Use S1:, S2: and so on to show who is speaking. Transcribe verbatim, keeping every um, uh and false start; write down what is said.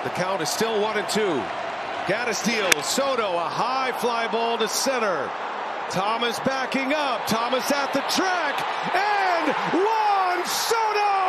S1: The count is still one and two. Gaddis deals. Soto, a high fly ball to center. Thomas backing up. Thomas at the track. And Juan Soto!